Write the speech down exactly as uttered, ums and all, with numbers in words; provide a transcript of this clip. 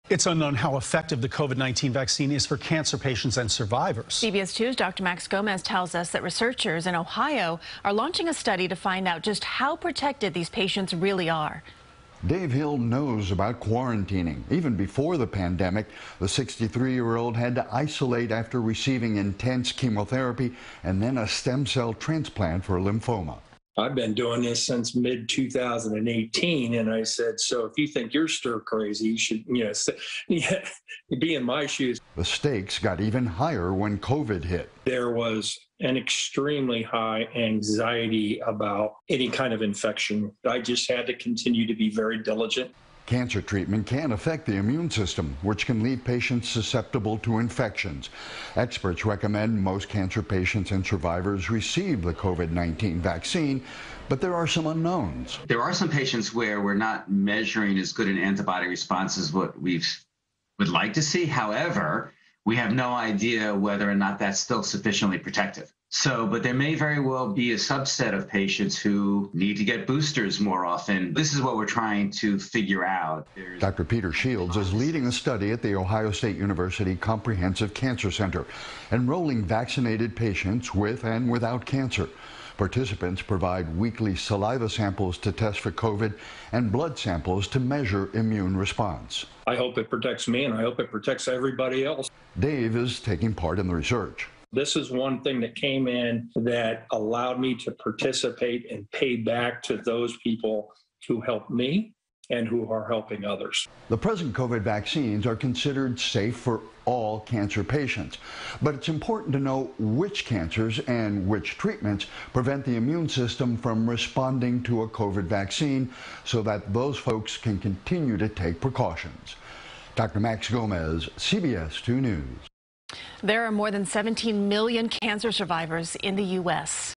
It's unknown how effective the COVID nineteen vaccine is for cancer patients and survivors. C B S two's Doctor Max Gomez tells us that researchers in Ohio are launching a study to find out just how protected these patients really are. Dave Hill knows about quarantining. Even before the pandemic, the sixty-three-year-old had to isolate after receiving intense chemotherapy and then a stem cell transplant for lymphoma. I've been doing this since mid two thousand eighteen, and I said, so if you think you're stir crazy, you should, you know, yeah, be in my shoes. The stakes got even higher when COVID hit. There was an extremely high anxiety about any kind of infection. I just had to continue to be very diligent. Cancer treatment can affect the immune system, which can leave patients susceptible to infections. Experts recommend most cancer patients and survivors receive the COVID nineteen vaccine, but there are some unknowns. There are some patients where we're not measuring as good an antibody response as what we would like to see. However, we have no idea whether or not that's still sufficiently protective. So, but there may very well be a subset of patients who need to get boosters more often. This is what we're trying to figure out. There's Doctor Peter Shields is leading a study at the Ohio State University Comprehensive Cancer Center, enrolling vaccinated patients with and without cancer. Participants provide weekly saliva samples to test for COVID and blood samples to measure immune response. I hope it protects me, and I hope it protects everybody else. Dave is taking part in the research. This is one thing that came in that allowed me to participate and pay back to those people who helped me and who are helping others. The present COVID vaccines are considered safe for all cancer patients, but it's important to know which cancers and which treatments prevent the immune system from responding to a COVID vaccine so that those folks can continue to take precautions. Doctor Max Gomez, C B S two News. There are more than seventeen million cancer survivors in the U S